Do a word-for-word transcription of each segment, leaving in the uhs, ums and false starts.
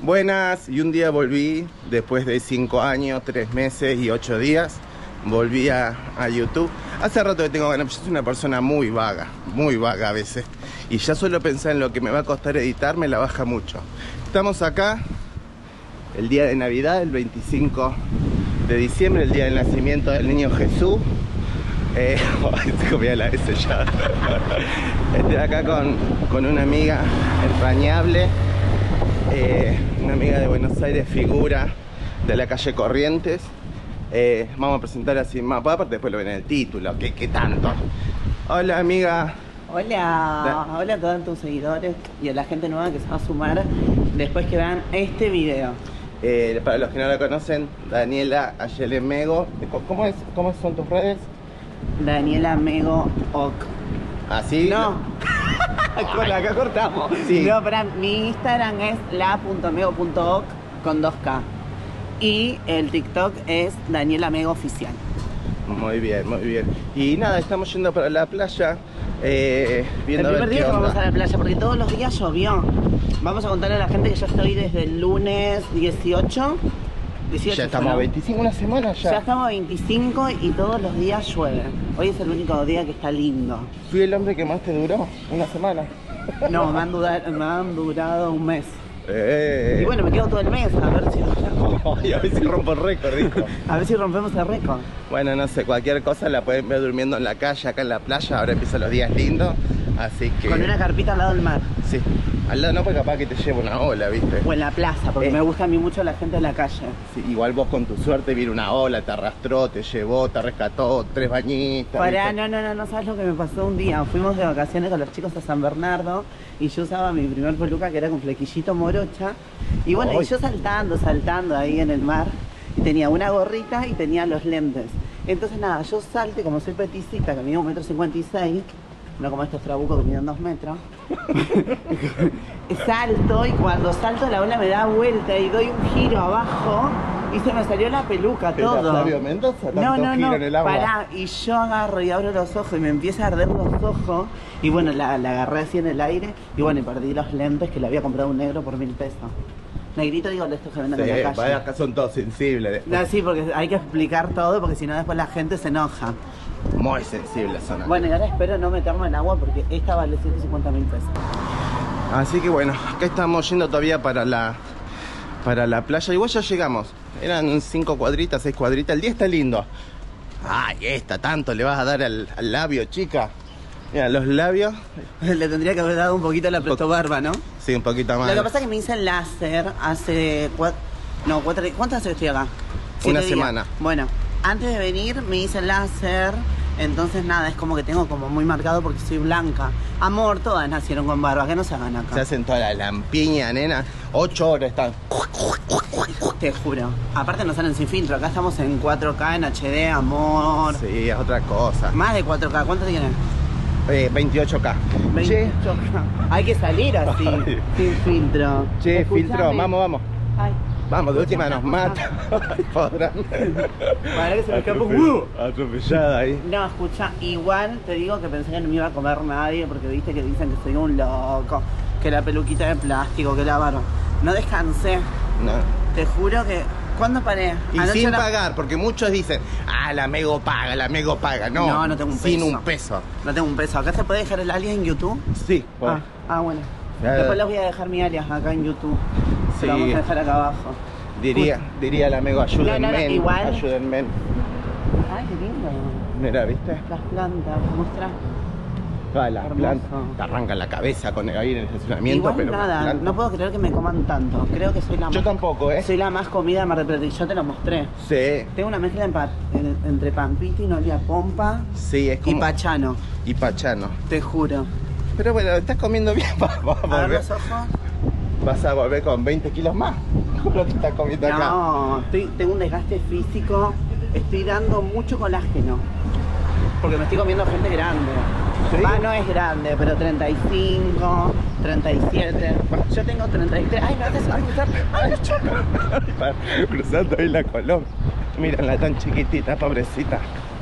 Buenas, y un día volví, después de cinco años, tres meses y ocho días, volví a, a YouTube. Hace rato que tengo ganas, yo soy una persona muy vaga, muy vaga a veces, y ya solo pensar en lo que me va a costar editar me la baja mucho. Estamos acá, el día de Navidad, el veinticinco de diciembre, el día del nacimiento del niño Jesús. Eh, se comía la S ya. Estoy acá con, con una amiga entrañable. Eh, una amiga de Buenos Aires, figura de la calle Corrientes. Eh, vamos a presentar así más, aparte después lo ven en el título, ¿qué, qué tanto? Hola amiga. Hola, Da hola a todos tus seguidores y a la gente nueva que se va a sumar después que vean este video. Eh, para los que no la conocen, Daniela Ayele Mego. ¿Cómo, es, ¿Cómo son tus redes? Daniela Mego Oc. ¿Así? No. Con la acá cortamos. Sí. No, para mi Instagram es la punto mego punto oc con dos K. Y el TikTok es Daniela Mego Oficial. Muy bien, muy bien. Y nada, estamos yendo para la playa. Eh, viendo el a ver primer día qué que onda. vamos a la playa, porque todos los días llovió. Vamos a contarle a la gente que yo estoy desde el lunes dieciocho. dieciocho Ya estamos a veinticinco, una semana ya. Ya estamos a veinticinco y todos los días llueve. Hoy es el único día que está lindo. ¿Fui el hombre que más te duró? ¿Una semana? No, me han, durado, me han durado un mes. Eh. Y bueno, me quedo todo el mes, a ver si, Ay, a ver si rompo el récord, dijo. a ver si rompemos el récord. Bueno, no sé, cualquier cosa la pueden ver durmiendo en la calle, acá en la playa. Ahora empiezan los días lindos, así que... Con una carpita al lado del mar. Sí, al lado no, porque capaz que te lleva una ola, ¿viste? O en la plaza, porque Eh. me gusta a mí mucho la gente de la calle. Sí, igual vos con tu suerte vino una ola, te arrastró, te llevó, te rescató, tres bañitas. Pará, ¿viste? no, no, no, no sabes lo que me pasó un día. Fuimos de vacaciones con los chicos a San Bernardo y yo usaba mi primer peluca que era con flequillito morocha. Y bueno, Ay. y yo saltando, saltando ahí en el mar. Y tenía una gorrita y tenía los lentes. Entonces nada, yo salte, como soy peticita, que mido un metro cincuenta y seis, no como estos trabucos que miden dos metros. Salto y cuando salto la ola me da vuelta y doy un giro abajo y se me salió la peluca, ¿Era todo. Flavio Mendoza? No, Tanto no, giro no, en el agua. pará, y yo agarro y abro los ojos y me empieza a arder los ojos y bueno, la, la agarré así en el aire y bueno, y perdí los lentes que le había comprado un negro por mil pesos. Negrito digo de estos que venden Sí, en la calle. vaya, acá son todos sensibles. después. No, sí, porque hay que explicar todo porque si no después la gente se enoja. Muy sensibles son acá. Bueno, y ahora espero no meterme en agua porque esta vale ciento cincuenta mil pesos. Así que bueno, acá estamos yendo todavía para la para la playa. Igual ya llegamos. Eran cinco cuadritas, seis cuadritas. El día está lindo. Ay, esta, tanto le vas a dar al, al labio, chica. Mira, los labios. Le tendría que haber dado un poquito la presto barba, ¿no? Sí, un poquito más. Lo que pasa es que me hice el láser hace cuatro... No, cuatro... ¿Cuántas veces estoy acá? Una Siete días. semana. Bueno, antes de venir me hice el láser. Entonces nada, es como que tengo como muy marcado porque soy blanca. Amor, todas nacieron con barba, que no se hagan acá. Se hacen toda la lampiña, nena. Ocho horas están. Te juro. Aparte nos salen sin filtro, acá estamos en cuatro K, en H D, amor. Sí, es otra cosa. Más de cuatro K, ¿cuánto tiene? Eh, veintiocho K. veintiocho K. Hay que salir así, Ay. sin filtro. Che, Escuchame. filtro, vamos, vamos. Ay. Vamos, de última nos Escuchame, mata. Ay, podrán. Para que se me escapó. Atrope- Atropellada ahí. No, escucha, igual te digo que pensé que no me iba a comer nadie porque viste que dicen que soy un loco, que la peluquita de plástico, que la barba. No descansé, No. te juro que... ¿Cuándo paré? Y Anoche sin era- pagar, porque muchos dicen, ah, la Mego paga, la Mego paga. No, No, no tengo un sin peso. un peso. No tengo un peso. ¿Acá se puede dejar el alias en YouTube? Sí, Ah, bueno. ah, bueno. Ya- Después les voy a dejar mi alias acá en YouTube. Sí. Se lo vamos a dejar acá abajo. diría, diría la Mego, ayúdenme, No, no, no, igual. ayúdenme. Ay, qué lindo. Mira, ¿viste? Las plantas, muestra. Todas las Hermoso. plantas te arrancan la cabeza con ahí en el estacionamiento. Igual pero nada, las plantas- no puedo creer que me coman tanto. Creo que soy la Yo más... tampoco, ¿eh? Soy la más comida de Mar del Plata y yo te lo mostré. Sí, Tengo una mezcla en pa- en- entre Pampita y Nolia Pompa sí, es y como... Pachano, y Pachano. te juro. Pero bueno, estás comiendo bien, vas a A ver volver, los ojos. vas a volver con veinte kilos más. Con lo que estás comiendo acá. No, estoy, tengo un desgaste físico, estoy dando mucho colágeno. Porque me estoy comiendo gente grande. ¿Sí? Ah, no es grande, pero treinta y cinco, treinta y siete. Yo tengo treinta y tres. Ay, no haces cruzar. Ay, Para- Cruzando ahí la Colón. Mírenla tan chiquitita, pobrecita.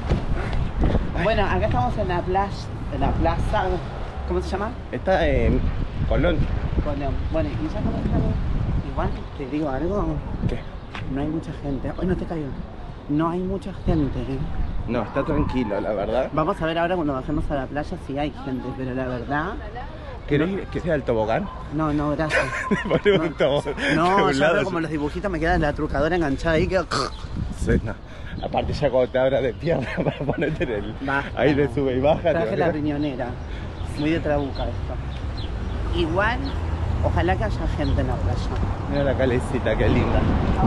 Bueno, acá estamos en la playa, en la plaza, ¿cómo se llama? Está en Colón. Colón. Bueno, y ya comenzamos. Igual te digo algo. ¿Qué? No hay mucha gente. Hoy no te caigo. No hay mucha gente. ¿eh? No, está tranquilo, la verdad. Vamos a ver ahora cuando bajemos a la playa si hay gente, pero la verdad... ¿Querés que sea el tobogán? No, no, gracias. Ponemos un tobogán. No, yo veo como los dibujitos me quedan la trucadora enganchada ahí que... Sí, no. Aparte ya cuando te abras de pierna para ponerte en el... Basta. Ahí le sube y baja. Traje la riñonera. Muy de trabuca esto. Igual, ojalá que haya gente en la playa. Mira la calecita, qué linda.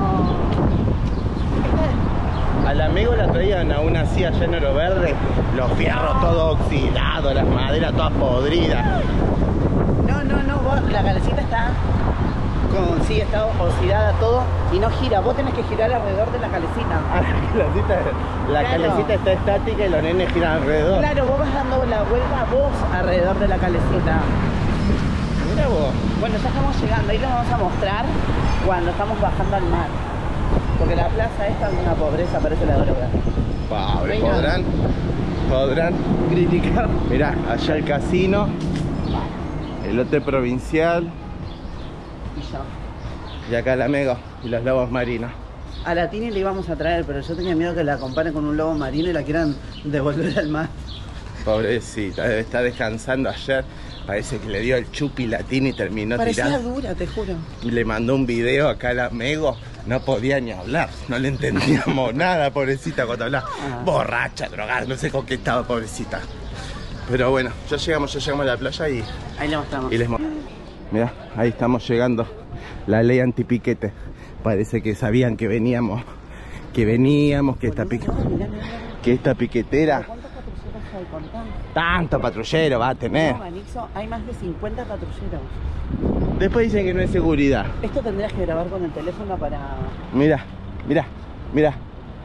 Al amigo la traían aún así allá en Oro Verde, los fierros todos oxidados, las maderas todas podridas. No, no, no, vos, la calecita está con, sí, está oxidada todo y no gira, vos tenés que girar alrededor de la calecita. Ah, la calecita, la Claro. calecita está estática y los nenes giran alrededor. Claro, vos vas dando la vuelta vos alrededor de la calecita. Mira vos. Bueno, ya estamos llegando, ahí les vamos a mostrar cuando estamos bajando al mar. Porque la plaza esta es una pobreza, parece la droga. Pobre, Venga. podrán, podrán criticar. Mirá, allá el casino, el hotel provincial Y yo. y acá el amigo y los lobos marinos. A la Tini le íbamos a traer, pero yo tenía miedo que la comparen con un lobo marino y la quieran devolver al mar. Pobrecita, debe estar descansando ayer. Parece que le dio el chupi latín y terminó Parecía tirando. dura, te juro. Y le mandó un video acá al amigo. No podía ni hablar, no le entendíamos nada, pobrecita, cuando hablaba. Ah. Borracha, drogada, no sé con qué estaba, pobrecita. Pero bueno, ya llegamos, ya llegamos a la playa y, Ahí le mostramos. y les mostramos. Mirá, ahí estamos llegando. La ley antipiquete. Parece que sabían que veníamos, que veníamos, que esta, pique, que esta piquetera. ¿Cuántos patrulleros hay? Contá. Tanto patrullero va a tener. No, Manixo, hay más de cincuenta patrulleros. Después dicen que no es seguridad. Esto tendrías que grabar con el teléfono para... Mira, mira, mira.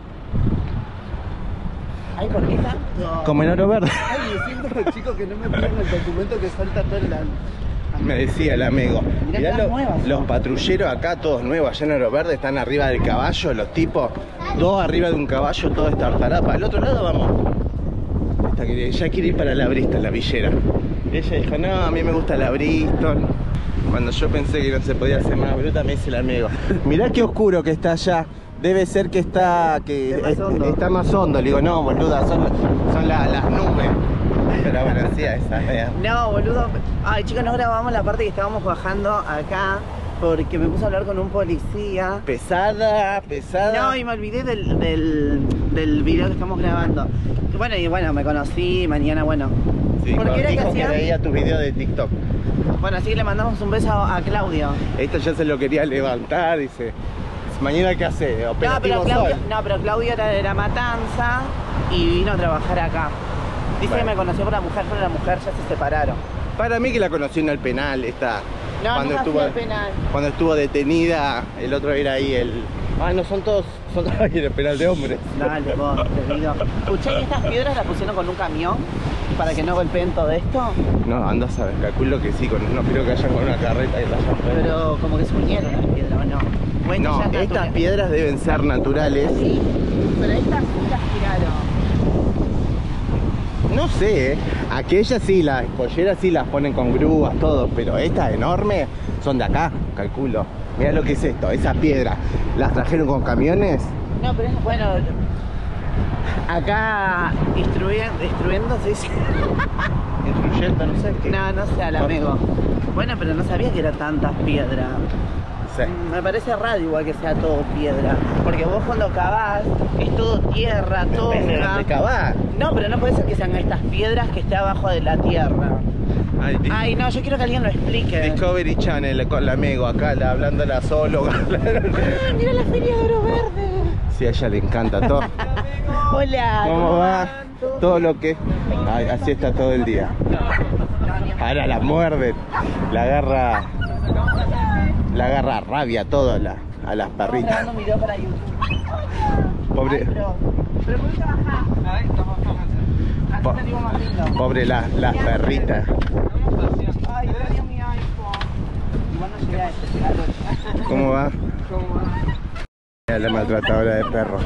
Ay, ¿por qué tanto? Como en Oro Verde. Ay, me siento los chicos que no me piden el documento que falta todo el año. Me decía el amigo. Mirá Mirá las lo- nuevas, los son. patrulleros acá, todos nuevos, allá en Oro Verde, están arriba del caballo, los tipos, dos arriba de un caballo, todo estartalado. Para el otro lado vamos. Esta quiere- ya quiere ir para la Bristol, la villera. Ella dijo, no, a mí me gusta la Bristol. Cuando yo pensé que no se podía hacer más bruta, me dice el amigo, mirá qué oscuro que está allá. Debe ser que está que Es más es- hondo. está más hondo. Le digo, no, boluda, son, son la- las nubes. Pero bueno, sí, a esa vea. No, boludo. Ay, chicos, no grabamos la parte que estábamos bajando acá porque me puse a hablar con un policía. Pesada, pesada. No, y me olvidé del, del, del video que estamos grabando. Bueno, y bueno, me conocí, mañana, bueno. Sí, ¿Por qué era que dijo que hacía? veía tu video de TikTok. Bueno, así que le mandamos un beso a Claudio. Esto ya se lo quería levantar, dice. Mañana qué hace, No, operativo pero Claudio, Sol. no, pero Claudio era de la Matanza y vino a trabajar acá. Dice Bueno. que me conoció por la mujer, pero la mujer ya se separaron. Para mí que la conocí en el penal, esta. No, cuando nunca estuvo fui al penal. cuando estuvo detenida, el otro era ahí el. Ah, no, son todos, son todos ahí en el penal de hombres. Dale, vos, te digo. Escuché que estas piedras las pusieron con un camión para que no golpeen todo esto, No, anda a saber, calculo que sí, con, no creo que hayan con una carreta y la hayan traído. pero como que se unieron las piedras, ¿o no? Bueno, No, ya está, estas tú- piedras deben ser naturales. Sí, pero estas sí las tiraron. No sé, ¿eh? Aquellas sí, las polleras sí las ponen con grúas, todo, pero estas enormes son de acá, calculo. Mira lo que es esto, esas piedras, ¿las trajeron con camiones? No, pero es bueno. Acá instruyen- instruyendo, se dice. Instruyendo, no sé qué. No, no sé, al amigo. Bueno, pero no sabía que eran tantas piedras. Sí. Me parece raro igual que sea todo piedra. Porque vos cuando cavás es todo tierra, todo. Depende de dónde cavás. No, pero no puede ser que sean estas piedras que esté abajo de la tierra. Ay, di- Ay, no, yo quiero que alguien lo explique. Discovery Channel con la amigo acá, la, hablando la zoóloga. Ah, mira la feria de Oro Verde. Sí, a ella le encanta todo. Hola. ¿Cómo va? Todo lo que... Ay, así está todo el día. Ahora la muerden, la agarra... La agarra rabia todo a, la, a las Estamos perritas. grabando un video para YouTube. Pobre, Ay, pero, pero ¿por qué bajás? Así Po- te digo más lindo. pobre las, las perritas. Ay, extraño mi iPhone. Igual no llegué a este, llegué al ocho. ¿Cómo va? Mira la maltratadora de perros.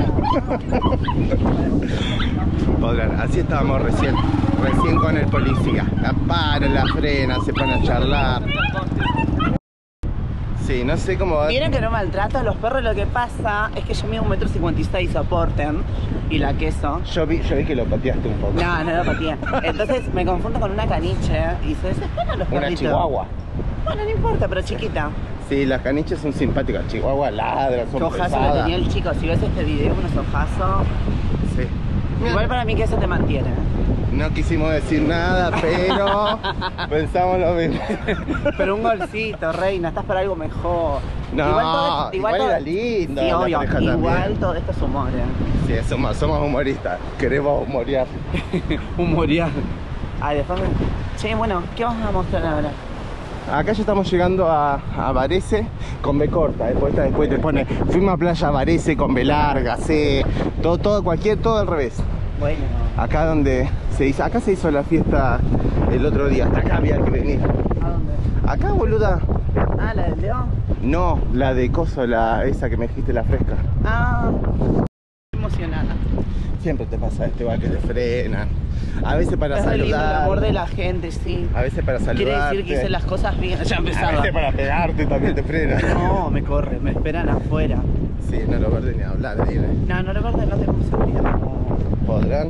Podrán, así estábamos recién, recién con el policía. La paran, la frenan, se ponen a charlar. Sí, no sé cómo va. Miren que no maltrato a los perros, lo que pasa es que yo mido un metro cincuenta y seis, soporten, y la queso. Yo vi, yo vi que lo pateaste un poco. No, no lo pateé. Entonces me confundo con una caniche y se desesperan los perritos. Una chihuahua. Bueno, no importa, pero chiquita. Sí, las caniches son simpáticas, chihuahua ladra, son Qué ojazo pesadas. le tenía el chico, si ves este video, unos ojazos. Sí. Igual para mí que eso te mantiene. No quisimos decir nada, pero pensamos lo mismo. Pero un golcito, reina, estás para algo mejor. No, igual, todo, igual todo, era lindo, Sí, la obvio, pareja igual también. todo esto es humor, ¿eh? Sí, somos, somos humoristas, queremos humorear. Humoriar. Ay, después me... Che, bueno, ¿qué vamos a mostrar ahora? Acá ya estamos llegando a, a Varese con B corta, después, después te pone fuimos a playa Varese con B larga, C, todo, todo, cualquier, todo al revés. Bueno. Acá donde se hizo, acá se hizo la fiesta el otro día, hasta acá había que venir. ¿A dónde? Acá, boluda. Ah, ¿la del León? No, la de coso, la, esa que me dijiste, la fresca. Ah, emocionada. Siempre te pasa esto, igual que te frenan. A veces para Es re lindo el saludar. amor de la gente, sí. A veces para saludar. Quiere decir que hice las cosas bien. Ya A empezaba. veces para pegarte también te frenan. No, me corre, me esperan afuera. Sí, no lo verde ni hablar, dile. No, no recuerdo, no tengo seguridad. ¿Podrán?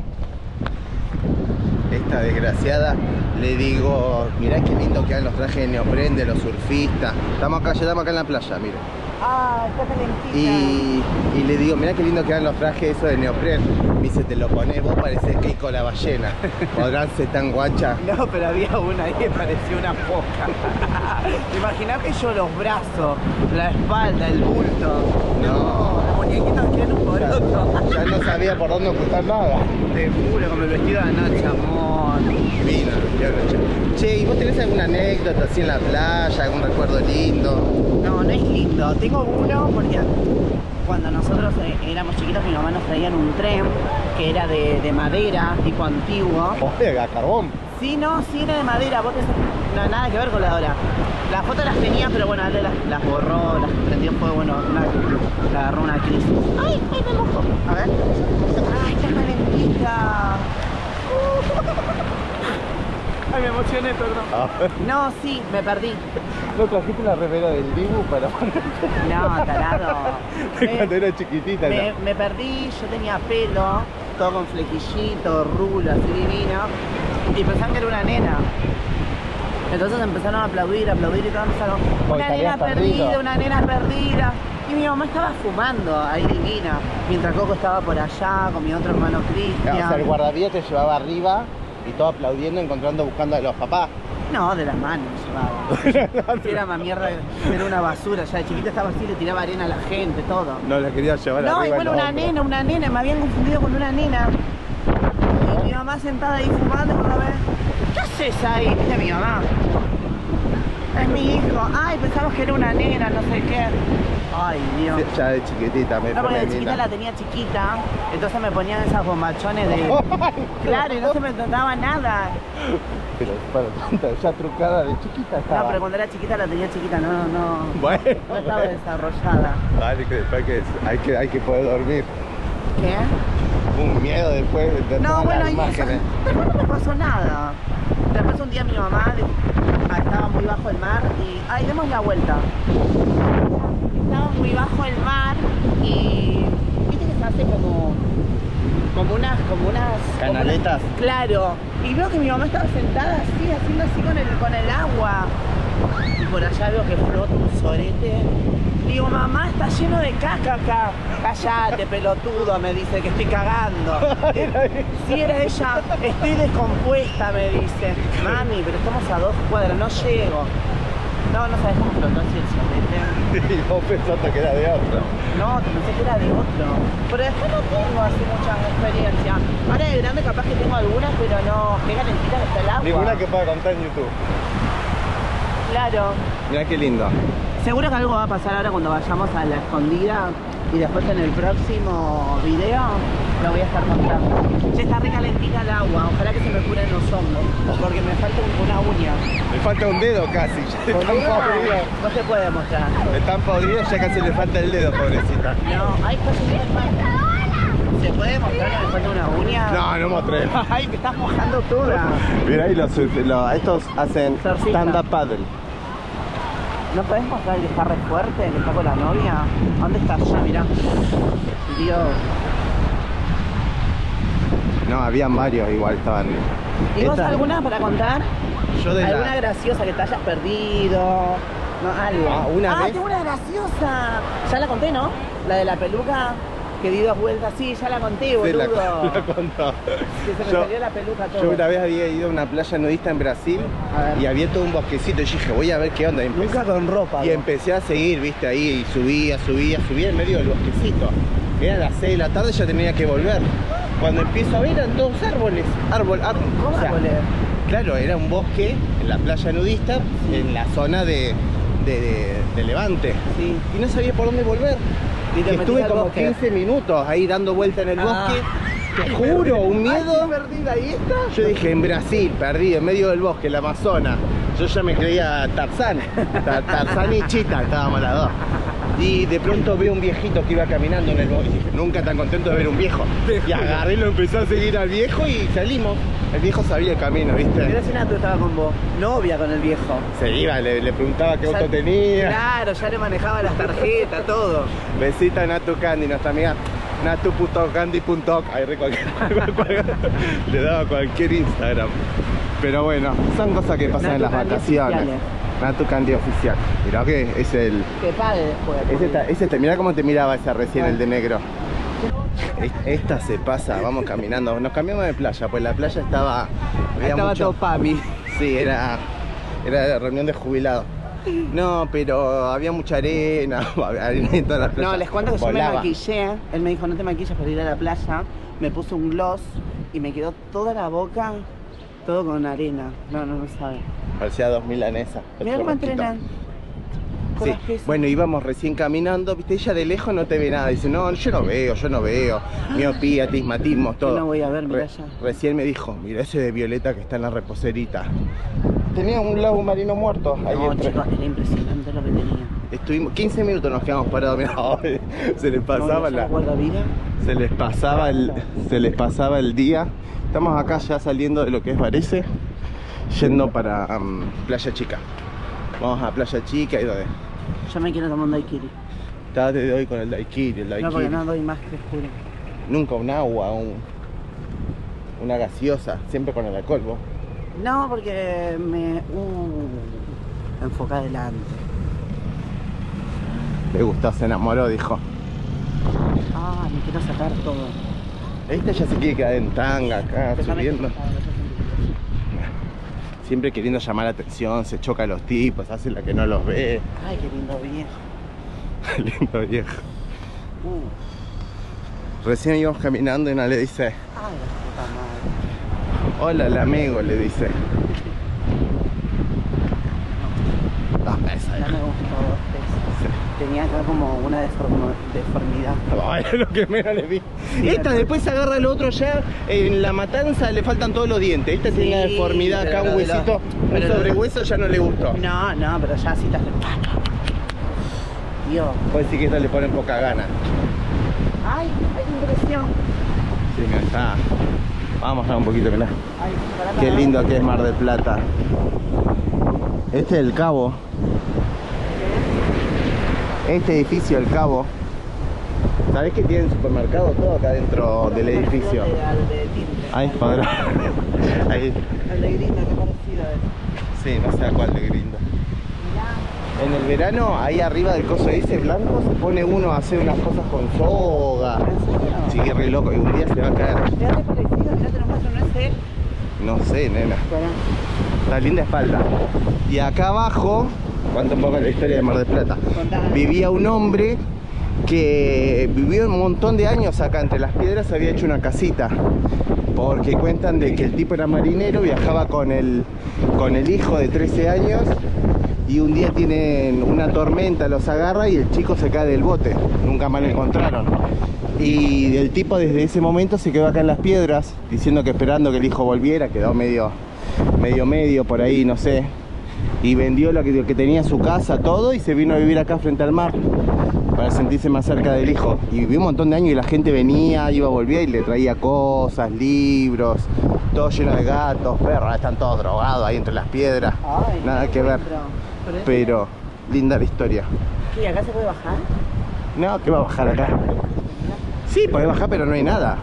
Esta desgraciada le digo, mirá qué lindo quedan los trajes de neopren de los surfistas. Estamos acá, ya estamos acá en la playa, mire. Ah, está calentita. Y, y le digo, mirá qué lindo quedan los trajes esos de neopren. Me dice, te lo pones, vos parecés Keiko la ballena. ¿Podrán ser tan guacha? No, pero había una ahí que parecía una foca. Imagínate yo los brazos, la espalda, el bulto. No. Los muñequitos quieren un por Ya, otro. ya no sabía por dónde ocultar nada. Te juro, con el vestido de noche, amor. Vino, ya noche. Che, ¿y vos tenés alguna anécdota así en la playa, algún recuerdo lindo? No, no es lindo. Tengo uno porque cuando nosotros eh, éramos chiquitos, mi mamá nos traía en un tren que era de, de madera, tipo antiguo. Oiga, carbón. Sí, no, sí era de madera, vos tenés- no, nada que ver con la de ahora. Las fotos las tenía, pero bueno, Ale las, las borró, las prendió fuego, bueno, una, la agarró una crisis. ¡Ay, ay, me mojo! A ver. ¡Ay, está calentita! Ay, me emocioné, perdón. Ah, No, sí, me perdí. ¿no trajiste la remera del Dibu para poner? No, tarado. De Me- cuando era chiquitita, Me, ¿no? me perdí, yo tenía pelo, todo con flequillito, rulo, así divino, y pensaban que era una nena. Entonces empezaron a aplaudir, aplaudir y todo empezaron, Porque una te nena habías perdida, perdido. una nena perdida. Y mi mamá estaba fumando ahí divina, mientras Coco estaba por allá con mi otro hermano O Cristian. sea, el guardavías te llevaba arriba y todo aplaudiendo, encontrando, buscando a los papás. No, de las manos llevaba. Sí, era más mierda, era una basura, ya de chiquita estaba así, le tiraba arena a la gente, todo. No la quería llevar No, arriba. igual en los una hombros. nena, una nena, me habían confundido con una nena. Y mi mamá sentada ahí fumando cuando ve, ¿qué haces ahí? Dice mi mamá. Es mi hijo. Ay, pensamos que era una nena, no sé qué. Ay, Dios. Sí, ya de chiquitita, me No, porque de femenina. chiquita la tenía chiquita, entonces me ponían esas bombachones de... Claro, y no se me notaba nada. Pero para tanta, ya trucada de chiquita estaba. No, pero cuando era chiquita la tenía chiquita, no, no, Bueno, no estaba desarrollada. Vale, que después hay que, hay que, hay que poder dormir. ¿Qué? Un miedo después de No, todas bueno, las y eso, imágenes. después no me pasó nada. Después un día mi mamá dijo, ah, estaba muy bajo el mar y... ¡Ay, demos la vuelta! Estaba muy bajo el mar y... ¿Viste que se hace como... como unas... como unas... como Canaletas. unas- claro. Y veo que mi mamá estaba sentada así, haciendo así con el, con el agua. Y por allá veo que flota un sorete. Digo, mamá, está lleno de caca acá. Cállate, pelotudo, me dice que estoy cagando. Si era ella, estoy descompuesta, me dice. Mami, pero estamos a dos cuadras, no llego. No, no sabes cómo flotó así el sorete. Y vos pensando que era de otro. No, pensé que era de otro. Pero después no tengo así mucha experiencia. Ahora de grande capaz que tengo algunas, pero no. Qué calentita que está el agua. Ninguna que pueda contar en YouTube. Claro. Mirá qué lindo. Seguro que algo va a pasar ahora cuando vayamos a la escondida y después en el próximo video lo voy a estar contando. Ya está re calentita el agua, ojalá que se me curen los hongos, porque me falta un- una uña. Le falta un dedo casi. Ya están podridos. No se puede mostrar. Están podridos, ya casi le falta el dedo, pobrecita. No, ay, pues se me falta. ¿Se puede mostrar que me falta una uña? No, no mostré. Ay, me estás mojando toda. Mira ahí los, los- estos hacen Surfista. stand-up paddle. ¿No podés mostrar el que está re fuerte, el que está con la novia? ¿Dónde está ya? Mirá. Dios. No, habían varios igual, estaban. ¿Y vos Esta- alguna para contar? Yo de ¿Alguna la... graciosa que te hayas perdido? No, algo. Ah, una ah, vez- tengo una graciosa. Ya la conté, ¿no? La de la peluca que di dos vueltas. Sí, ya la conté, Sí, boludo. la, la contó. Que se me Yo- salió la peluca todo. Yo una vez había ido a una playa nudista en Brasil A ver. y había todo un bosquecito y yo dije, voy a ver qué onda. Y empecé, Nunca con ropa. y vos. empecé a seguir, viste, ahí y subía, subía, subía en medio del bosquecito. Era las seis de la tarde, ya tenía que volver. Cuando empiezo a ver eran todos árboles, árbol, árbol. ¿Cómo O sea, árboles? claro, era un bosque en la playa nudista, en la zona de, de, de- de Levante. Sí. Y no sabía por dónde volver. Y te Y metiste estuve al como bosque. quince minutos ahí dando vuelta en el Ah. bosque. Te juro, un miedo. Ay, qué perdida. ¿Ahí está? Yo dije, en Brasil, perdido, en medio del bosque, el Amazonas. Yo ya me creía Tarzán. Ta- Tarzán y Chita, estábamos las dos. Y de pronto veo un viejito que iba caminando en el bosque. Y dije, nunca tan contento de ver un viejo. Y agarré y lo empecé a seguir al viejo y salimos. El viejo sabía el camino, Pero ¿viste? si Natu estaba con vos. Novia con el viejo. Se iba, le, le preguntaba qué Ya- auto tenía. Claro, ya le manejaba las tarjetas, todo. Besita a Natu Candy, nuestra amiga natu punto candy punto oc. Ahí re cualquier- le daba cualquier Instagram. Pero bueno, son cosas que pasan en las Natu Candy vacaciones. oficiales. Natu Candy oficial. Mirá que es el. Que pague después. Ese está, ese está, mirá cómo te miraba ese recién, el de negro. Es- Esta se pasa, vamos caminando. Nos cambiamos de playa, pues la playa estaba. había Estaba mucho- todo pami. Sí, era, era reunión de jubilados. No, pero había mucha arena, arena en todas las playas. No, les cuento que yo me Volaba. maquillé. Él me dijo, no te maquilles para ir a la playa. Me puse un gloss y me quedó toda la boca, todo con arena. No, no, no sabe. Parecía dos milanesas. Mira cómo entrenan. Con Sí, las pesas. bueno, íbamos recién caminando, viste, ella de lejos no te ve nada, dice, no, yo no veo, yo no veo, miopía, tismatismo, todo. no voy a ver, mirá Re- ya. Recién me dijo, mira ese de Violeta que está en la reposerita. Tenía un lago marino muerto ahí No, entre. chicos, era impresionante lo que tenía. Estuvimos quince minutos, nos quedamos parados, mirá, se les pasaba no, la, guardavida. se les pasaba el, se les pasaba el día. Estamos acá ya saliendo de lo que es Varese, yendo para um, Playa Chica. Vamos a Playa Chica y donde. Yo me quiero tomar un daiquiri. Estaba de hoy con el daiquiri, el No, daiquiri. porque no doy más, te juro. Nunca un agua, un, una gaseosa, siempre con el alcohol, vos. No, porque me... Uh, enfoca adelante. Le gustó, se enamoró, dijo. Ah, me quiero sacar todo. Este ya se quiere quedar en tanga acá, Déjame subiendo. que- ah, Siempre queriendo llamar la atención, se choca a los tipos, hace la que no los ve. Ay, qué lindo viejo. Lindo viejo. Uh, Recién íbamos caminando y una le dice, ay, la puta madre. hola, el amigo, le dice. Dos pesos. Ya me gustó dos pesos. Tenía acá como una deform- deformidad. Ay, lo que menos le vi. Esta después se agarra el otro ya, en la matanza le faltan todos los dientes. Esta tiene una Sí, deformidad acá, pero un lo de huesito, los- un pero lo- sobrehueso ya no le gustó. No, no, pero ya sí estás... Dios. Puede decir que esta le ponen poca gana. Ay, ay, qué impresión. Sí, mira, está. Vamos a mostrar un poquito, mirá. Ay, pará, Qué pará. lindo que es Mar del Plata. Este es el Cabo. Este edificio, el Cabo. ¿Sabés que tienen supermercado todo acá dentro del edificio? Al de, al de tinte. Ahí, padrón. Ahí. Al de grinda, qué parecido es. Sí, no sé a cuál de grinda. Mirá. En el verano, ahí arriba del coso ese blanco, se pone uno a hacer unas cosas con soga. ¿En serio? Sí, re loco, y un día se va a caer. Mirá, qué parecido, mirá, te lo muestro, no es él. No sé, nena. Pará. Está linda espalda. Y acá abajo, cuento un poco la historia de Mar del Plata. Contá. Vivía un hombre que vivió un montón de años acá entre las piedras, había hecho una casita. Porque cuentan de que el tipo era marinero, viajaba con el, con el hijo de trece años y un día tienen una tormenta, los agarra y el chico se cae del bote. Nunca más lo encontraron. Y el tipo desde ese momento se quedó acá en las piedras, diciendo que esperando que el hijo volviera, quedó medio, medio, medio por ahí, no sé. Y vendió lo que, lo que tenía su casa, todo, y se vino a vivir acá frente al mar para sentirse más cerca del hijo. Y vivió un montón de años y la gente venía, iba, volvía y le traía cosas, libros, todo lleno de gatos, perros. Están todos drogados ahí entre las piedras. Ay, Nada qué que ver. encuentro. Pero, Pero linda la historia. ¿Qué? ¿Acá se puede bajar? No, ¿qué va a bajar acá? Sí, podés bajar, pero no hay nada.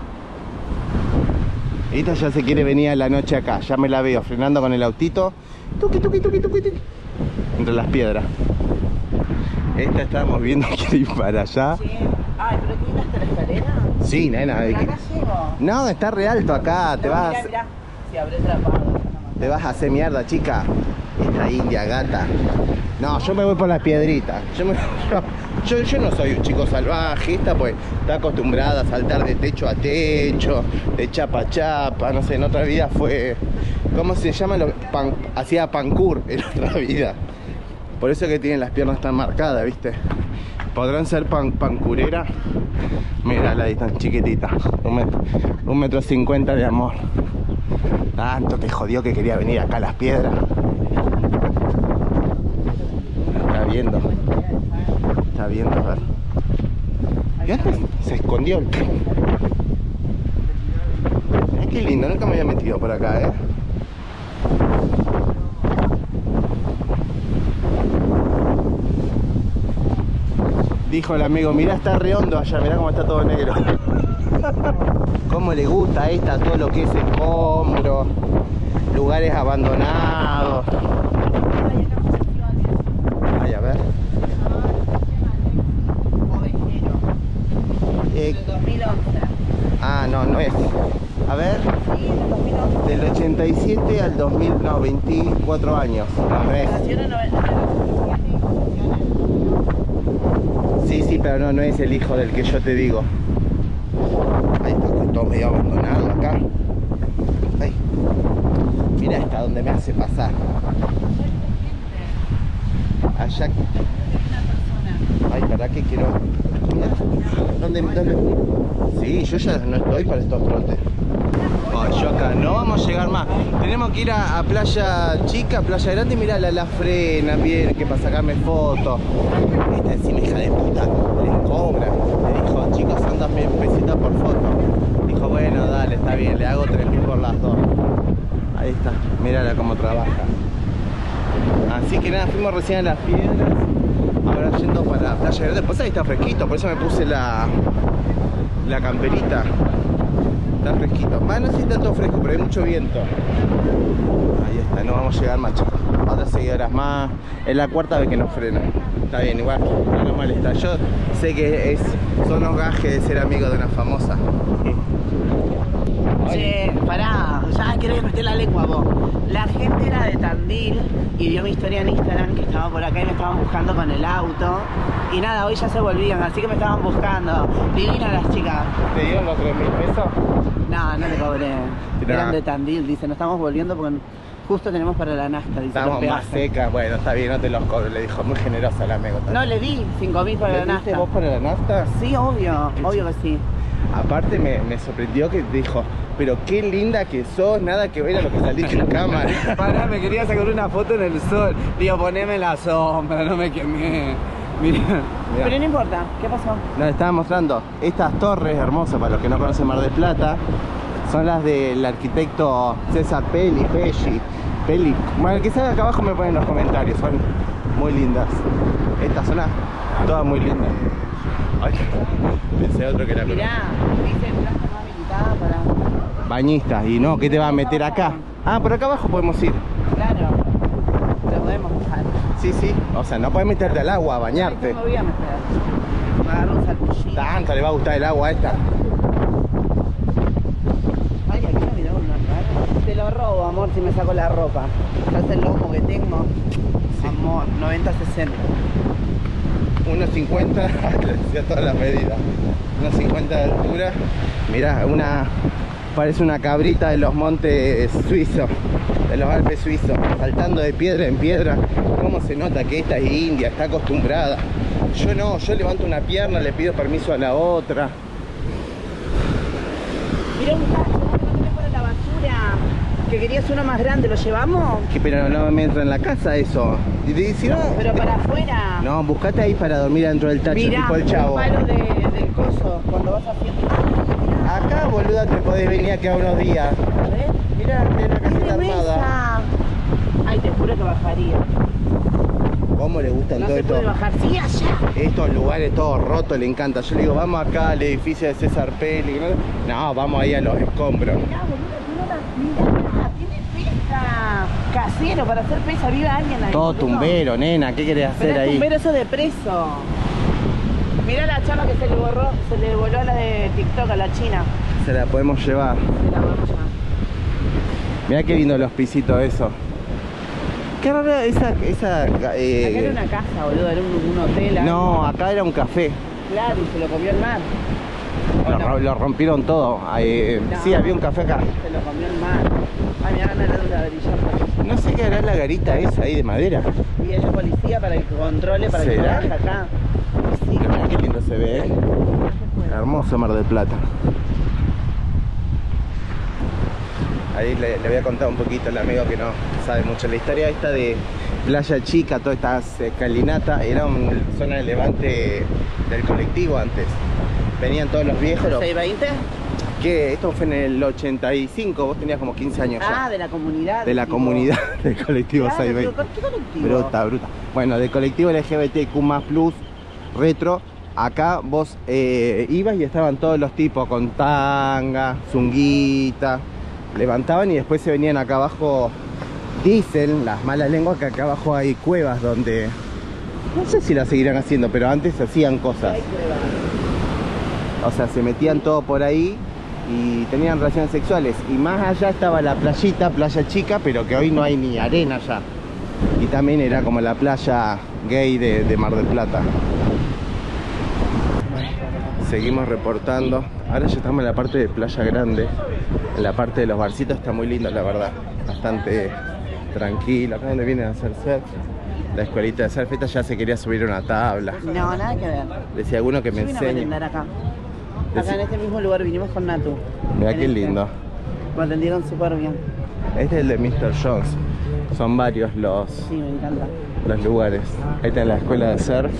Esta ya se quiere venir a la noche acá. Ya me la veo frenando con el autito. Tuki, tuki, tuki, tuki, tuki. Entre las piedras. Esta estábamos viendo que quiere ir para allá. Sí. Ay, ¿pero qué ir hasta la escalera? Sí, nena. ¿Pero de que... acá llego? No, está re alto acá. Te No, vas... mirá, mirá. Si habré atrapado. Te vas a hacer mierda, chica. Esta india gata. No, yo me voy por las piedritas. Yo, me... yo, yo no soy un chico salvaje. Esta pues está acostumbrada a saltar de techo a techo, de chapa a chapa. No sé, en otra vida fue... ¿Cómo se llama? Lo... Pan... Hacía pancur en otra vida. Por eso que tienen las piernas tan marcadas, ¿viste? Podrán ser pan... pancurera. Mira la distancia chiquitita. Un metro, un metro cincuenta de amor. Tanto que jodió que quería venir acá a las piedras. Está viendo. Está viendo, a ver. ¿Y antes se escondió el... Mirá qué lindo, nunca me había metido por acá, ¿eh? Dijo el amigo, mirá, está re hondo allá, mirá cómo está todo negro. Cómo le gusta a esta todo lo que es escombro, lugares abandonados. Ay, a ver. Eh, Del dos mil once. ah, no, no es. A ver. Sí, del dos mil once. Del ochenta y siete al dos mil, no, veinticuatro años. No, no es. Nació en el noventa y siete. Sí, sí, pero no, no es el hijo del que yo te digo. Ahí está todo medio abandonado acá. Ay. Mira esta donde me hace pasar. Allá. Ay, ¿para qué quiero? Mira. ¿Dónde, dónde? Sí, yo ya no estoy para estos trotes. Ay, yo acá no vamos a llegar más. Tenemos que ir a, a Playa Chica, Playa Grande y mirá la, la frena, bien, que para sacarme fotos. Esta encima hija de puta les cobra. Le dijo, chicos, son dos mil pesitos por foto. Dijo, bueno, dale, está bien, le hago tres mil por las dos. Ahí está, mírala cómo trabaja. Así que nada, fuimos recién a las piedras. Ahora yendo para Playa Grande. Pues ahí está fresquito, por eso me puse la, la camperita. Está fresquito. Ah, no sé si tanto fresco, pero hay mucho viento. Ahí está, no vamos a llegar más, chicos. Otras seguidoras más. Es la cuarta vez que nos frenan. Está bien, igual, no nos molesta. Yo sé que es, son los gajes de ser amigo de una famosa. Che, pará, ya querés meter la lengua vos. La gente era de Tandil y vio mi historia en Instagram que estaba por acá y me estaban buscando con el auto. Y nada, hoy ya se volvían, así que me estaban buscando. Divinas las chicas. ¿Te dieron los tres mil pesos? No, no le cobré. Nah. Eran de Tandil, dicen, nos estamos volviendo porque justo tenemos para la nafta, dice. Estamos más secas. Bueno, está bien, no te los cobro. Le dijo, muy generosa la amigo. No, le di cinco mil para ¿Le la diste nafta. vos para la nafta? Sí, obvio, obvio que sí. Aparte me, me sorprendió que dijo, pero qué linda que sos, nada que ver a lo que saliste en cámara. Pará, me quería sacar una foto en el sol. Digo, poneme la sombra, no me quemé. Mira. Mirá. Pero no importa, ¿qué pasó? Nos estaba mostrando estas torres hermosas, para los que no conocen Mar del Plata. Son las del arquitecto César Pelli, Pelli, Pelli. Bueno, el que sabe acá abajo me pone en los comentarios, son muy lindas. Estas son todas muy lindas. Ay, pensé otro que era Mirá, dice plaza no habilitada para... bañistas. Y no, ¿qué te va a meter acá? Ah, por acá abajo podemos ir. Claro, lo podemos bajar. Sí, sí. O sea, no puedes meterte al agua a bañarte. No me voy a meter. Me agarro un salpullín. Tanto le va a gustar el agua a esta. Ay, aquí no miró una rara. Te lo robo, amor, si me saco la ropa. ¿Sabes el lomo que tengo? Sí. Amor, noventa sesenta. uno cincuenta, decía todas las medidas. uno cincuenta de altura. Mirá, una... parece una cabrita de los montes suizos, de los Alpes suizos, saltando de piedra en piedra. Cómo se nota que esta es india, está acostumbrada. Yo no, yo levanto una pierna, le pido permiso a la otra. Mira un cacho, no te metes para la basura. Que querías uno más grande, ¿lo llevamos? Que, pero no me entra en la casa eso. Y te dice, no, Pero para afuera. no, buscate ahí para dormir dentro del tacho, Mirá, tipo el chavo. un palo de, del coso, cuando vas haciendo... Acá, boluda, te podés venir a quedar unos días. A ver. Mirá, tiene una casita ¡Qué armada. mesa! Ay, te juro que bajaría. ¿Cómo le gustan No todo se esto? puede bajar. Sí, allá. Estos lugares todos rotos, le encanta. Yo le digo, vamos acá al edificio de César Peli. No, no vamos ahí a los escombros. Mirá, boludo, tiene una... Mirá, tiene pesa. Casero, para hacer pesa. Vive alguien ahí. Todo boludo. tumbero, nena, ¿qué querés hacer Pero es ahí? tumbero eso de preso. Mirá la chama que se le borró, se le voló a la de TikTok, a la china. Se la podemos llevar. Se la podemos llevar. Mirá qué lindo los pisitos eso. Qué rara esa... esa eh, Acá era una casa, boludo, era un, un hotel. algo. No, acá era un café. Claro, y se lo comió el mar. Lo, ¿O no? ro- lo rompieron todo. Eh, No. Sí, había un café acá. Se lo comió el mar. Ay, me da ganas de dar una brillante. No sé qué hará la garita esa ahí de madera. Y es la policía para que controle, para que no ¿Será? baje acá. Sí. Pero mirá qué lindo se ve, ¿eh? Hermoso Mar del Plata. Ahí le, le voy a contar un poquito al amigo que no sabe mucho. La historia esta de Playa Chica, toda esta escalinata, era una zona de levante del colectivo antes. Venían todos los viejos. los- ¿seiscientos veinte? ¿Qué? Esto fue en el ochenta y cinco, vos tenías como quince años ya. Ah, de la comunidad. De la tipo. comunidad del colectivo Claro, seiscientos pero veinte. ¿qué colectivo? Bruta, bruta. Bueno, del colectivo L G B T Q más plus, retro, acá vos eh, ibas y estaban todos los tipos con tanga, zunguita, levantaban y después se venían acá abajo. Dicen las malas lenguas que acá abajo hay cuevas donde, no sé si las seguirán haciendo, pero antes hacían cosas. Ay, qué va. O sea, se metían todo por ahí y tenían relaciones sexuales. Y más allá estaba la playita, Playa Chica, pero que hoy no hay ni arena ya. Y también era como la playa gay de, de Mar del Plata. Seguimos reportando. Ahora ya estamos en la parte de Playa Grande. En la parte de los barcitos está muy lindo, la verdad. Bastante tranquilo. Acá donde vienen a hacer surf. La escuelita de surf. Esta ya se quería subir a una tabla. No, nada que ver. Decía alguno que me Yo vine a enseñe. merendar acá. Decí- Acá en este mismo lugar vinimos con Natu. Mirá En qué este. lindo. Me atendieron súper bien. Este es el de mister Jones. Son varios los, Sí, me encanta. los lugares. Ahí está la escuela de surf.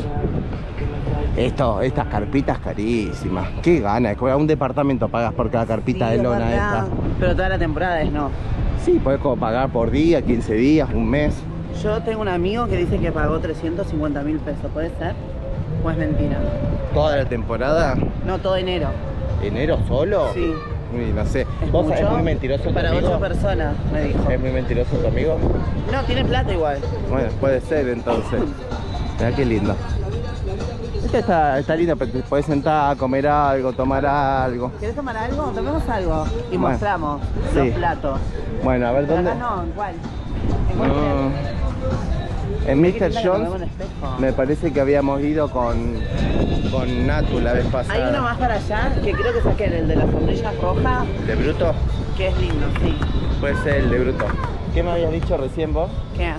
Esto, estas carpitas carísimas. Qué gana. Un departamento pagas por cada carpita Sí, de es lona verdad. esta. Pero toda la temporada es no. Sí, podés como pagar por día, quince días, un mes. Yo tengo un amigo que dice que pagó trescientos cincuenta mil pesos. ¿Puede ser? ¿O es mentira? Toda la temporada. No, todo enero. ¿Enero solo? Sí. Uy, no sé. ¿Es ¿Vos mucho? es muy mentiroso tu Para amigo? ocho personas, me dijo. ¿Es muy mentiroso tu amigo? No, tiene plata igual. Bueno, puede ser entonces. Mirá qué lindo. Este está, está lindo, pero te podés sentar, comer algo, tomar algo. ¿Querés tomar algo? Tomemos algo. Y Bueno, mostramos sí. los platos. Bueno, a ver Pero dónde. acá no, ¿en cuál? ¿En cuál querés? Mm, en Mirá qué mister linda que Jones nos vemos en espejo. me parece que habíamos ido con, con Natu la vez pasada. Hay uno más para allá que creo que saquen el de las sombrillas rojas, ¿De Bruto? que es lindo, sí. Puede ser el de Bruto. ¿Qué me habías dicho recién vos? ¿Qué?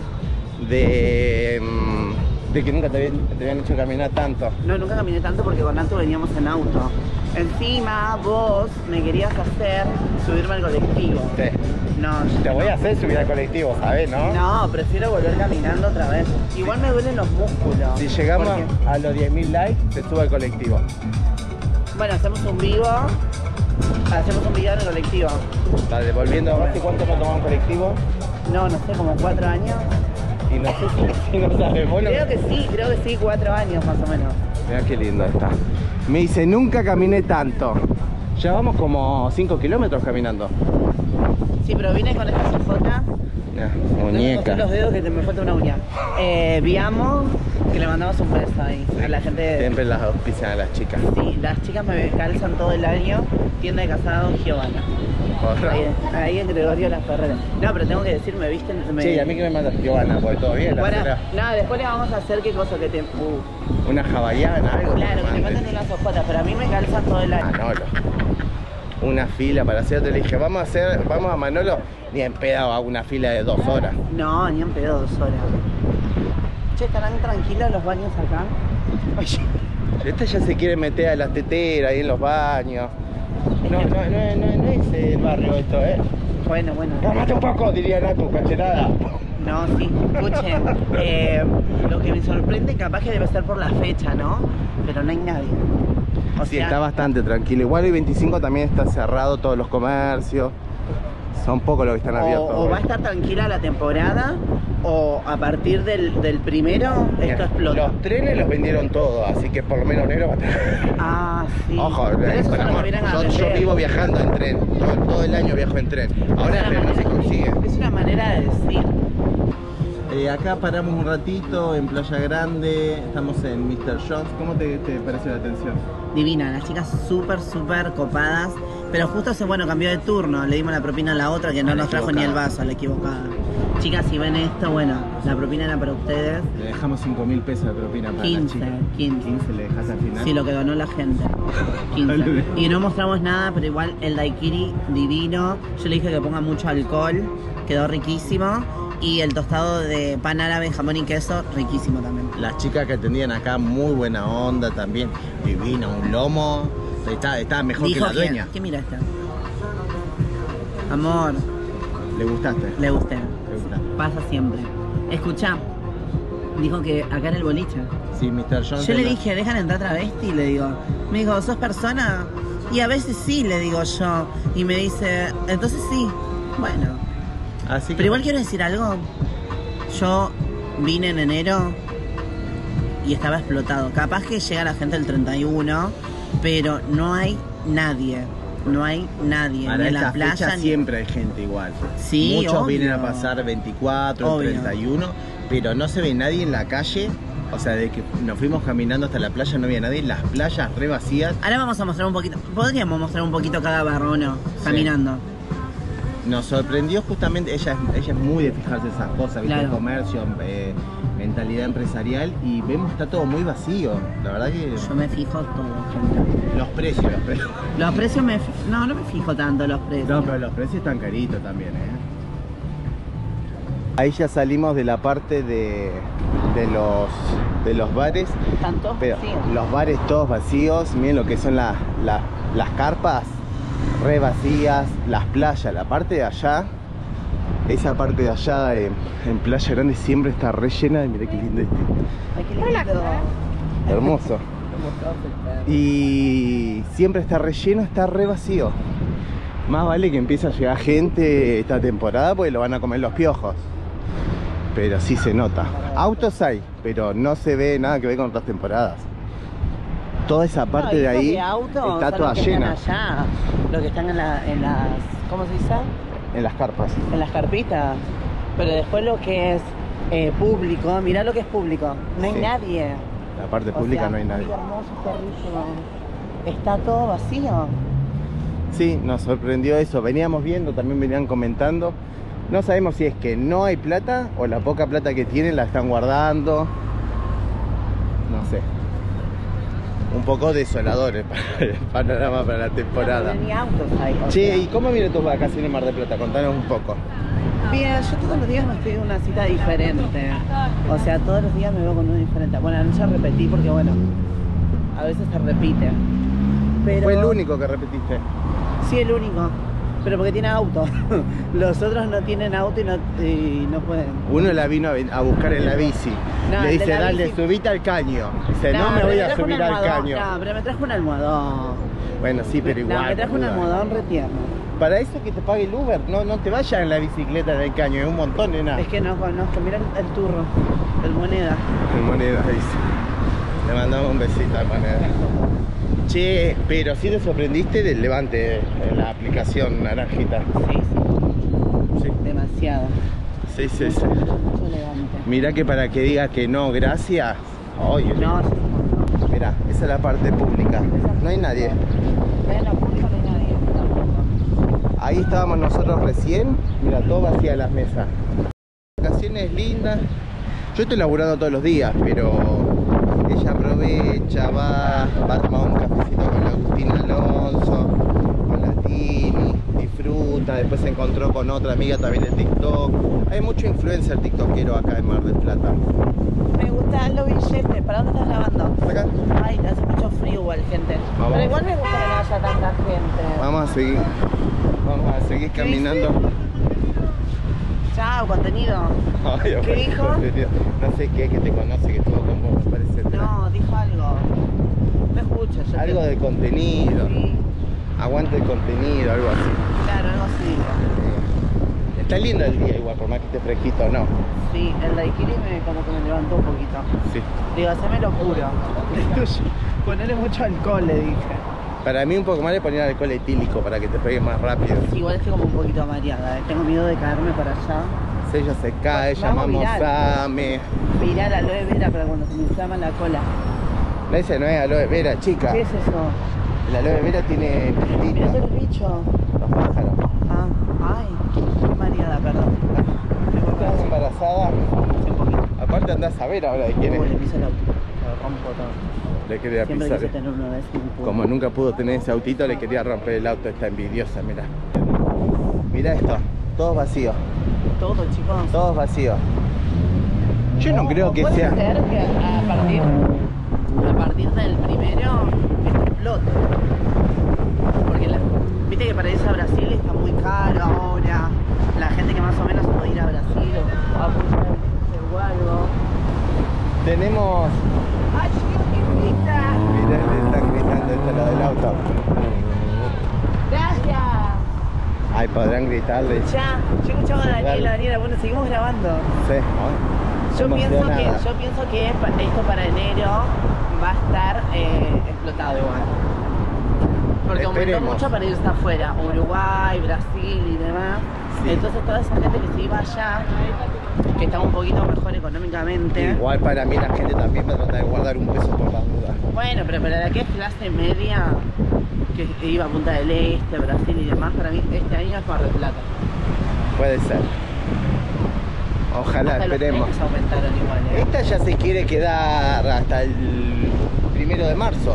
De, mm, de que nunca te habían, te habían hecho caminar tanto. No, nunca caminé tanto porque con Nato veníamos en auto. Encima, vos me querías hacer subirme al colectivo. Sí. No, Te voy a hacer subir al colectivo, ¿sabes, no? no, prefiero volver caminando otra vez. Igual me duelen los músculos. Si llegamos porque- a los diez mil likes, te subo al colectivo. Bueno, hacemos un vivo. Hacemos un video en el colectivo. Dale, volviendo, ¿hace cuánto no tomamos colectivo? No, no sé, como cuatro años. Y no sé si, si no sabes, vos no- Creo que sí, creo que sí, cuatro años más o menos. Mirá qué lindo está. Me dice, nunca caminé tanto. Ya vamos como cinco kilómetros caminando. Sí, pero vine con esta sofota. Mirá, No me muñeca. costé los dedos que te me falta una uña. Eh, Viamos, que le mandamos un beso ahí a la gente de... Siempre las auspician a las chicas. Sí, las chicas me calzan todo el año. Tienda de casado Giovanna. Ahí, ahí en Gregorio Las Ferreras. No, pero tengo que decir, me visten... Me... Sí, a mí que me mandas Giovanna, porque todo bien, la Bueno, cena. no, después le vamos a hacer qué cosa que te... Uh, Una hawaiana, algo. claro, que te mandes. manden una sofota, pero a mí me calzan todo el año. Manolo. Una fila para hacer, te le dije, vamos a hacer, vamos a Manolo, ni en pedo a una fila de dos horas. No, ni en pedo dos horas. Che, ¿estarán tranquilos los baños acá? Oye, Este ya se quiere meter a la tetera ahí en los baños. No, no, no, no, no es el barrio esto, eh. bueno, bueno. Cámate un poco, diría Natu, cachetada. No, sí, escuchen. eh, lo que me sorprende capaz que debe ser por la fecha, ¿no? Pero no hay nadie. O Sí, sea, está bastante tranquilo. Igual el veinticinco también está cerrado todos los comercios. Son pocos los que están abiertos. O, o va a estar tranquila la temporada, o a partir del, del primero esto explota. Los trenes los vendieron todos, así que por lo menos enero va a estar. Ah, sí. Ojo, Pero eh, eso con solo amor. lo vienen a Yo, yo vender. vivo viajando en tren, todo, todo el año viajo en tren. Ahora Es una pero no se manera- consigue. Es una manera de decir. Eh, acá paramos un ratito en Playa Grande, estamos en mister Jones. ¿Cómo te, te pareció la atención? Divina, las chicas súper, súper copadas. Pero justo se, bueno, cambió de turno. Le dimos la propina a la otra que no A la nos trajo ni el equivocada. vaso, a la equivocada. Chicas, si ven esto, bueno, la propina era para ustedes. Le dejamos cinco mil pesos de propina para quince, la chica. quince. quince le dejas al final. Sí, lo que donó la gente. quince. Y no mostramos nada, pero igual el daiquiri divino. Yo le dije que ponga mucho alcohol, quedó riquísimo. Y el tostado de pan árabe, jamón y queso, riquísimo también. Las chicas que atendían acá, muy buena onda también. Divina, un lomo. Está, está mejor Dijo que la que- dueña. ¿Qué mira esta? Amor, ¿Le gustaste? le gusté. Le gustaste. Pasa siempre. Escuchá, dijo que acá en el boliche. Sí, mister Jones. Yo le la- dije, ¿dejan entrar travesti? Le digo. Me dijo, ¿sos persona? Y a veces sí, le digo yo. Y me dice, entonces sí. Bueno. Así que Pero igual quiero decir algo. Yo vine en enero y estaba explotado. Capaz que llega la gente el treinta y uno, pero no hay nadie. No hay nadie. para ni en esta la playa fecha ni... siempre hay gente igual. Sí, Muchos obvio. vienen a pasar veinticuatro, Obvio. treinta y uno, pero no se ve nadie en la calle. O sea, de que nos fuimos caminando hasta la playa no había nadie. Las playas re vacías. Ahora vamos a mostrar un poquito. Podríamos mostrar un poquito cada barro, ¿no? Sí. Caminando. Nos sorprendió justamente, ella, es- ella es muy de fijarse esas cosas, ¿viste? Claro. Comercio, eh, mentalidad empresarial, y vemos que está todo muy vacío. La verdad que Yo me fijo todo, gente. los precios, los precios. Los precios me... fi- No, no me fijo tanto los precios. No, pero los precios están caritos también, ¿eh? Ahí ya salimos de la parte de, de los de los bares, Están todos pero vacíos. los bares todos vacíos. Miren lo que son la- la- las carpas, re vacías, las playas, la parte de allá, esa parte de allá en, en Playa Grande siempre está re llena. Mirá qué lindo este, Ay, qué lindo. hermoso. Y siempre está relleno, está re vacío. Más vale que empiece a llegar gente esta temporada porque lo van a comer los piojos. Pero sí se nota. Autos hay, pero no se ve nada que ver con otras temporadas. Toda esa parte No, de dijo ahí que autos está son toda los que llena. Están allá, los que están en, la, en las... ¿Cómo se dice? En las carpas. En las carpitas. Pero después lo que es eh, público, mirá lo que es público. No hay Sí. nadie. La parte O pública sea, no hay nadie. qué hermoso, perrísimo. Está todo vacío. Sí, nos sorprendió eso. Veníamos viendo, también venían comentando. No sabemos si es que no hay plata o la poca plata que tienen la están guardando. No sé. Un poco desolador el panorama para la temporada. No, ni autos hay. o Che, sea. ¿y cómo vienen tus vacaciones en Mar del Plata? Contanos un poco. Bien, yo todos los días me estoy en una cita diferente. O sea, todos los días me veo con uno diferente. Bueno, anoche repetí porque, bueno, a veces se repite. Pero... Fue el único que repetiste. Sí, el único. Pero porque tiene auto. Los otros no tienen auto y no, y no pueden. Uno la vino a, ven- a buscar en la bici. No, Le el de dice, la dale, bici- subite al caño. Dice, no, me pero voy a trajo un subir al almohadón. caño. No, pero me trajo un almohadón. Bueno, sí, pero igual. No, me trajo un boluda. almohadón re tierno. Para eso que te pague el Uber, no, no te vayas en la bicicleta del caño, es un montón de nada. Es que no conozco. Mira el, el turro, el moneda. En moneda, dice. Le mandamos un besito a moneda. Che, pero sí te sorprendiste del levante en la aplicación naranjita. Sí, sí. Sí, Demasiado. sí, sí. sí. Mucho levante. Mirá que para que diga que no, gracias. Oye, No, sí. mirá, esa es la parte pública. No hay nadie. En la pública no hay nadie. Tampoco. Ahí estábamos nosotros recién. Mira, todo vacía las mesas. Vacaciones lindas. Yo estoy laburando todos los días, pero ella aprovecha, va, va a tomar un cafecito con la Agustina Alonso, con la Tini, disfruta. Después se encontró con otra amiga también de TikTok. Hay mucho influencer tiktokero acá en Mar del Plata. Me gustan los billetes. ¿Para dónde estás grabando? Acá. Ay, hace mucho frío igual, gente. Vamos. Pero igual me gusta que no haya tanta gente. Vamos a seguir. Vamos a seguir ¿Qué caminando. Chao, contenido. Ay, ¿Qué dijo? No sé qué, que te conoce, que estuvo con vos, me parece. No, dijo algo. No escucho. Yo Algo que- de contenido. Sí, Aguante el contenido, algo así. claro, algo así. dijo. Está lindo el día igual, por más que esté fresquito, ¿no? Sí, el daiquiri me, como que me levantó un poquito. Sí. Digo, haceme lo puro. Ponele mucho alcohol, le dije. Para mí un poco más le ponían alcohol etílico para que te pegue más rápido. Sí, igual estoy como un poquito mareada, ¿eh? Tengo miedo de caerme para allá. Si ella se cae, Vamos llamamos viral. a Ame. Mirar aloe vera para cuando se me inflama la cola. No, ese no es aloe vera, chica. ¿Qué es eso? El aloe vera tiene Mira pistita, todo el bicho. los pájaros. Ah, ay, qué mareada, perdón. ¿Estás embarazada? Sí, un poquito. Aparte andás a ver ahora de quién Uy, le es. piso el auto. Lo rompo todo. Le quería Siempre pisar. quise tener uno de esos. no pude. Como nunca pudo tener ese autito, le quería romper el auto. Está envidiosa, mirá. Mirá esto, todo vacío, Todo, chicos. todo vacío. Yo no creo que puede sea... ser que a partir, a partir del primero esto explote. Porque la- viste que para irse a Brasil está muy caro ahora. La gente que más o menos se puede ir a Brasil o a Punta del Este o algo. Tenemos... ¡Ay, chicos, qué rica! Mirá, le están gritando esto lo del auto. ¡Gracias! Ay, podrán gritarle. Ya, yo escuchaba a Daniela, Dale. Daniela, bueno, seguimos grabando. Sí. Yo pienso, que, Emocionada. yo pienso que pa- esto para enero va a estar eh, explotado igual. Porque aumentó Esperemos. mucho para irse afuera, Uruguay, Brasil y demás. Sí. Entonces toda esa gente que se iba allá, que estaba un poquito mejor económicamente. Igual para mí la gente también va a tratar de guardar un peso por las dudas. Bueno, pero para la que es clase media, que iba a Punta del Este, Brasil y demás, para mí este año es Mar del Plata. Puede ser. Ojalá, Hasta los esperemos. precios aumentaron igual, ¿eh? Esta ya se quiere quedar hasta el primero de marzo.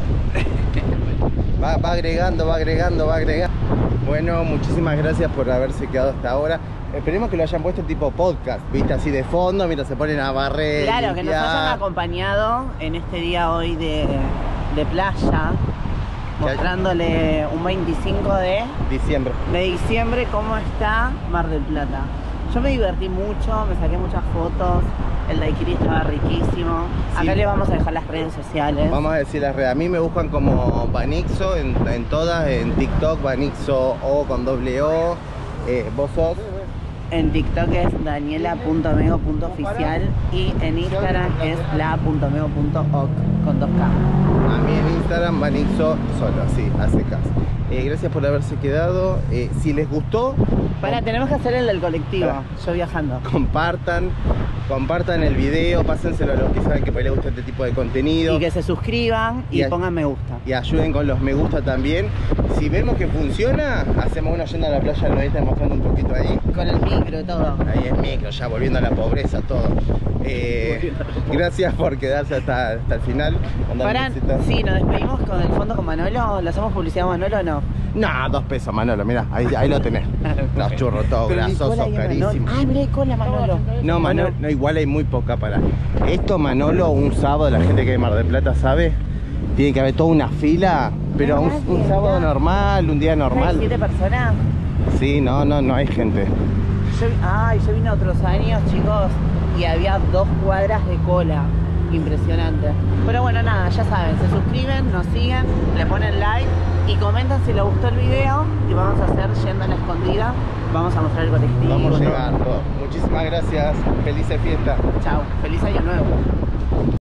Va, va agregando, va agregando, va agregando. Bueno, muchísimas gracias por haberse quedado hasta ahora. Esperemos que lo hayan puesto tipo podcast, viste, así de fondo, mientras se ponen a barrer. Claro, que nos limpiar. hayan acompañado en este día hoy de, de playa, mostrándole un veinticinco de, Diciembre. de diciembre cómo está Mar del Plata. Yo me divertí mucho, me saqué muchas fotos, el daiquiri estaba riquísimo. Acá Sí. le vamos a dejar las redes sociales. Vamos a decir las redes. A mí me buscan como Vanixo en, en todas, en TikTok, Vanixo O con doble O. Eh, ¿Vos sos? En TikTok es daniela punto mego punto oficial y en Instagram es la.mego punto oc con dos K. A mí en Instagram, Vanixo solo, así, hace caso. Eh, gracias por haberse quedado. Eh, si les gustó, Para, tenemos que hacer el del colectivo, Pará. yo viajando. compartan, compartan el video, pásenselo a los que saben que les gusta este tipo de contenido. Y que se suscriban y, Y a- pongan me gusta. Y ayuden con los me gusta también. Si vemos que funciona, hacemos uno yendo a la playa, lo está mostrando un poquito ahí. Con el micro y todo. Ahí es micro, ya volviendo a la pobreza, todo. Eh, gracias por quedarse hasta, hasta el final. Mandar Pará, un besito. sí, nos despedimos con el fondo con Manolo. ¿Le hacemos publicidad a Manolo o no? No, dos pesos, Manolo, mirá, ahí, ahí lo tenés. Los churros todos Pero ni cola grasosos, hay en carísimos. Manolo. Ay, mirá, hay cola, Manolo. No, Manolo, no, igual hay muy poca para. Esto, Manolo, un sábado, la gente que de Mar del Plata sabe, tiene que haber toda una fila, pero un, un sábado normal, un día ¿Hay normal. siete personas? Sí, no, no, no hay gente. Yo, vi- ay, yo vine otros años, chicos, y había dos cuadras de cola. Impresionante. Pero bueno, nada, ya saben, se suscriben, nos siguen, le ponen like y comentan si les gustó el video y vamos a hacer yendo a la escondida. Vamos a mostrar el colectivo. Vamos todo. llegando. Muchísimas gracias. Felices fiestas. Chao, feliz año nuevo.